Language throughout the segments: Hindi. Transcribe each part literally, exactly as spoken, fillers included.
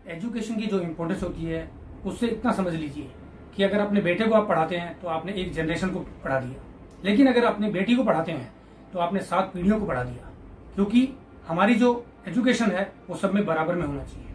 एजुकेशन की जो इम्पोर्टेंस होती है उससे इतना समझ लीजिए कि अगर अपने बेटे को आप पढ़ाते हैं तो आपने एक जनरेशन को पढ़ा दिया, लेकिन अगर अपनी बेटी को पढ़ाते हैं तो आपने सात पीढ़ियों को पढ़ा दिया। क्योंकि हमारी जो एजुकेशन है वो सब में बराबर में होना चाहिए।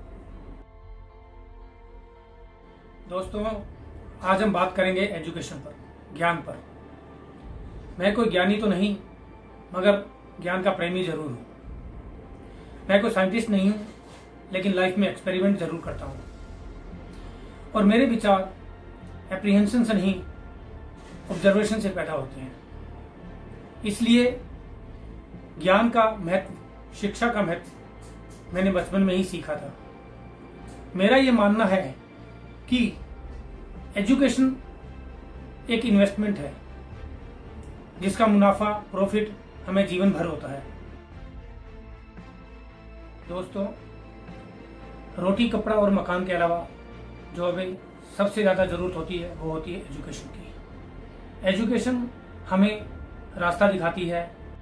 दोस्तों, आज हम बात करेंगे एजुकेशन पर, ज्ञान पर। मैं कोई ज्ञानी तो नहीं, मगर ज्ञान का प्रेमी जरूर हूं। मैं कोई साइंटिस्ट नहीं हूं, लेकिन लाइफ में एक्सपेरिमेंट जरूर करता हूं। और मेरे विचार एप्रीहेंशन से नहीं, ऑब्जर्वेशन से पैदा होते हैं। इसलिए ज्ञान का महत्व, शिक्षा का महत्व मैंने बचपन में ही सीखा था। मेरा ये मानना है कि एजुकेशन एक इन्वेस्टमेंट है जिसका मुनाफा, प्रॉफिट हमें जीवन भर होता है। दोस्तों, रोटी, कपड़ा और मकान के अलावा जो हमें सबसे ज्यादा जरूरत होती है वो होती है एजुकेशन की। एजुकेशन हमें रास्ता दिखाती है।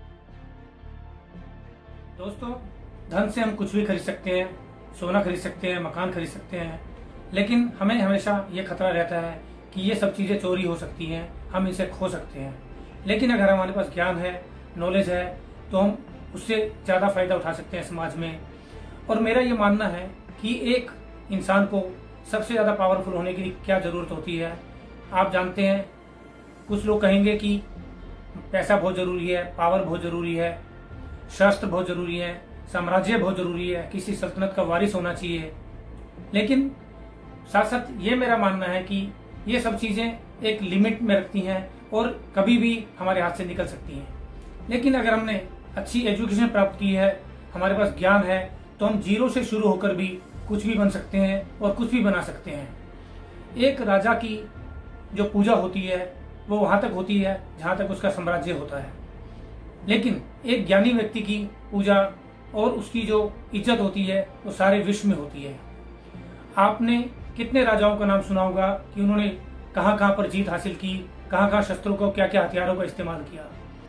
दोस्तों, धन से हम कुछ भी खरीद सकते हैं, सोना खरीद सकते हैं, मकान खरीद सकते हैं, लेकिन हमें हमेशा ये खतरा रहता है कि ये सब चीजें चोरी हो सकती हैं, हम इसे खो सकते हैं। लेकिन अगर हमारे पास ज्ञान है, नॉलेज है, तो हम उससे ज्यादा फायदा उठा सकते हैं समाज में। और मेरा ये मानना है कि एक इंसान को सबसे ज्यादा पावरफुल होने की क्या जरूरत होती है। आप जानते हैं, कुछ लोग कहेंगे कि पैसा बहुत जरूरी है, पावर बहुत जरूरी है, शस्त्र बहुत जरूरी है, साम्राज्य बहुत जरूरी है, किसी सल्तनत का वारिस होना चाहिए। लेकिन साथ साथ ये मेरा मानना है कि ये सब चीजें एक लिमिट में रखती हैं और कभी भी हमारे हाथ से निकल सकती हैं। लेकिन अगर हमने अच्छी एजुकेशन प्राप्त की है, हमारे पास ज्ञान है, तो हम जीरो से शुरू होकर भी कुछ भी बन सकते हैं और कुछ भी बना सकते हैं। एक राजा की जो पूजा होती है वो वहां तक होती है जहां तक उसका साम्राज्य होता है, लेकिन एक ज्ञानी व्यक्ति की पूजा और उसकी जो इज्जत होती है वो सारे विश्व में होती है। आपने कितने राजाओं का नाम सुना होगा कि उन्होंने कहां कहां पर जीत हासिल की, कहां कहां शस्त्रों को, क्या क्या हथियारों का इस्तेमाल किया।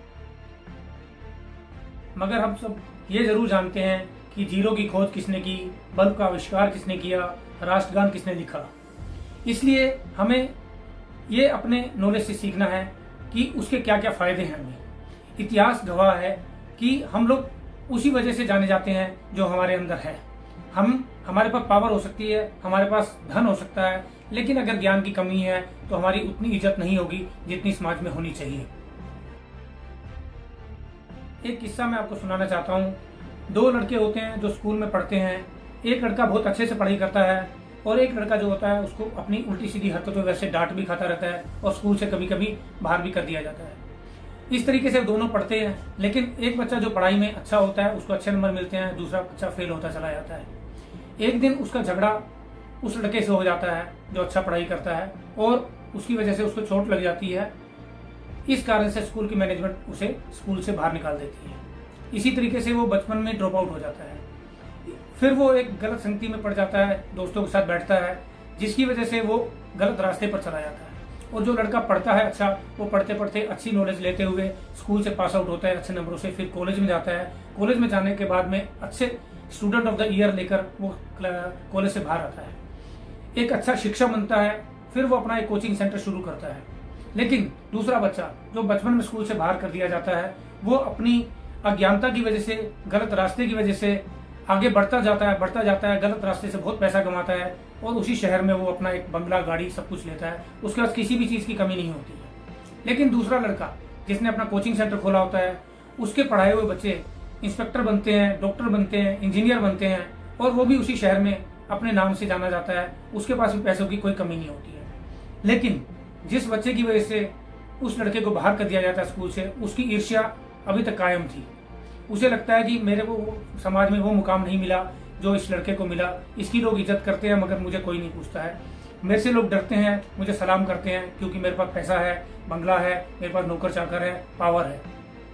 मगर हम सब ये जरूर जानते हैं कि जीरो की खोज किसने की, बल्ब का आविष्कार किसने किया, राष्ट्रगान किसने लिखा। इसलिए हमें ये अपने नॉलेज से सीखना है कि उसके क्या क्या फायदे हैं। हमें इतिहास गवाह है कि हम लोग उसी वजह से जाने जाते हैं जो हमारे अंदर है। हम हमारे पास पावर हो सकती है, हमारे पास धन हो सकता है, लेकिन अगर ज्ञान की कमी है तो हमारी उतनी इज्जत नहीं होगी जितनी समाज में होनी चाहिए। एक किस्सा मैं आपको सुनाना चाहता हूँ। दो लड़के होते हैं जो स्कूल में पढ़ते हैं। एक लड़का बहुत अच्छे से पढ़ाई करता है और एक लड़का जो होता है उसको अपनी उल्टी सीधी हरकतों वजह से डांट भी खाता रहता है और स्कूल से कभी कभी बाहर भी कर दिया जाता है। इस तरीके से दोनों पढ़ते हैं, लेकिन एक बच्चा जो पढ़ाई में अच्छा होता है उसको अच्छे नंबर मिलते हैं, दूसरा बच्चा फेल होता चला जाता है। एक दिन उसका झगड़ा उस लड़के से हो जाता है जो अच्छा पढ़ाई करता है और उसकी वजह से उसको चोट लग जाती है। इस कारण से स्कूल की मैनेजमेंट उसे स्कूल से बाहर निकाल देती है। इसी तरीके से वो बचपन में ड्रॉप आउट हो जाता है। फिर वो एक गलत संगति में पड़ जाता है, दोस्तों के साथ बैठता है, जिसकी वजह से वो गलत रास्ते पर चला जाता है। और जो लड़का पढ़ता है अच्छा, वो पढ़ते पढ़ते अच्छी नॉलेज लेते हुए स्कूल से पास आउट होता है अच्छे नंबरों से, फिर कॉलेज में जाता है। कॉलेज में जाने के बाद में अच्छे स्टूडेंट ऑफ द ईयर लेकर वो कॉलेज से बाहर आता है, एक अच्छा शिक्षक बनता है। फिर वो अपना एक कोचिंग सेंटर शुरू करता है। लेकिन दूसरा बच्चा जो बचपन में स्कूल से बाहर कर दिया जाता है, वो अपनी अज्ञानता की वजह से, गलत रास्ते की वजह से आगे बढ़ता जाता है बढ़ता जाता है गलत रास्ते से बहुत पैसा कमाता है और उसी शहर में वो अपना एक बंगला, गाड़ी सब कुछ लेता है। उसके पास किसी भी चीज की कमी नहीं होती है। लेकिन दूसरा लड़का जिसने अपना कोचिंग सेंटर खोला होता है, उसके पढ़ाए हुए बच्चे इंस्पेक्टर बनते हैं, डॉक्टर बनते हैं, इंजीनियर बनते हैं और वो भी उसी शहर में अपने नाम से जाना जाता है। उसके पास भी पैसों की कोई कमी नहीं होती है। लेकिन जिस बच्चे की वजह से उस लड़के को बाहर कर दिया जाता है स्कूल से, उसकी ईर्ष्या अभी तक कायम थी। उसे लगता है कि मेरे को समाज में वो मुकाम नहीं मिला जो इस लड़के को मिला। इसकी लोग इज्जत करते हैं मगर मुझे कोई नहीं पूछता है। मेरे से लोग डरते हैं, मुझे सलाम करते हैं क्योंकि मेरे पास पैसा है, बंगला है, मेरे पास नौकर चाकर है, पावर है।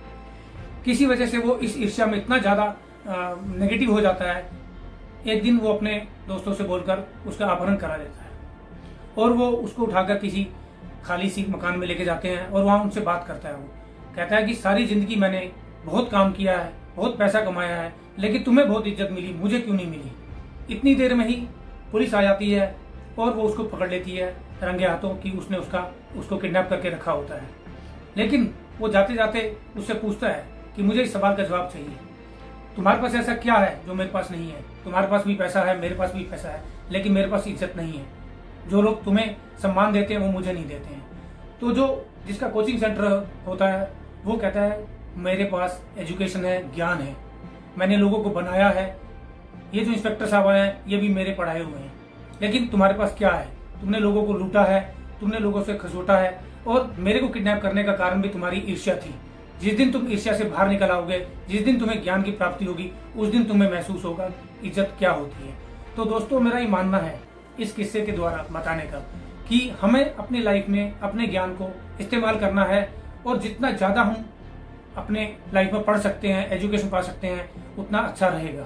किसी वजह से वो इस ईर्ष्या में इतना ज्यादा नेगेटिव हो जाता है। एक दिन वो अपने दोस्तों से बोलकर उसका अपहरण करा देता है और वो उसको उठाकर किसी खाली सी मकान में लेके जाते हैं और वहां उनसे बात करता है। वो कहता है कि सारी जिंदगी मैंने बहुत काम किया है, बहुत पैसा कमाया है, लेकिन तुम्हें बहुत इज्जत मिली, मुझे क्यों नहीं मिली। इतनी देर में ही पुलिस आ जाती है और वो उसको पकड़ लेती है रंगे हाथों कि उसने उसका उसको किडनैप करके रखा होता है। लेकिन वो जाते जाते उससे पूछता है कि मुझे इस सवाल का जवाब चाहिए, तुम्हारे पास ऐसा क्या है जो मेरे पास नहीं है? तुम्हारे पास भी पैसा है, मेरे पास भी पैसा है, लेकिन मेरे पास इज्जत नहीं है। जो लोग तुम्हें सम्मान देते हैं वो मुझे नहीं देते हैं। तो जो जिसका कोचिंग सेंटर होता है वो कहता है मेरे पास एजुकेशन है, ज्ञान है, मैंने लोगों को बनाया है, ये जो इंस्पेक्टर साहब आए हैं ये भी मेरे पढ़ाए हुए हैं, लेकिन तुम्हारे पास क्या है? तुमने लोगों को लूटा है, तुमने लोगों से खसोटा है, और मेरे को किडनैप करने का कारण भी तुम्हारी ईर्ष्या थी। जिस दिन तुम ईर्ष्या से बाहर निकल आओगे, जिस दिन तुम्हें ज्ञान की प्राप्ति होगी, उस दिन तुम्हें महसूस होगा इज्जत क्या होती है। तो दोस्तों, मेरा ये मानना है इस किस्से के द्वारा बताने का कि हमें अपनी लाइफ में अपने ज्ञान को इस्तेमाल करना है, और जितना ज्यादा हम अपने लाइफ में पढ़ सकते हैं, एजुकेशन पा सकते हैं, उतना अच्छा रहेगा।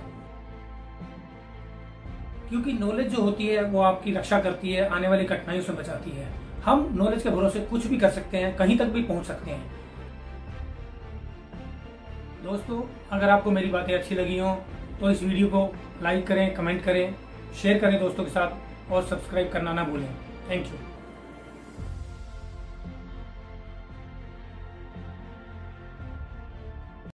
क्योंकि नॉलेज जो होती है वो आपकी रक्षा करती है, आने वाली कठिनाइयों से बचाती है। हम नॉलेज के भरोसे कुछ भी कर सकते हैं, कहीं तक भी पहुंच सकते हैं। दोस्तों, अगर आपको मेरी बातें अच्छी लगी हों तो इस वीडियो को लाइक करें, कमेंट करें, शेयर करें दोस्तों के साथ, और सब्सक्राइब करना ना भूलें। Thank you.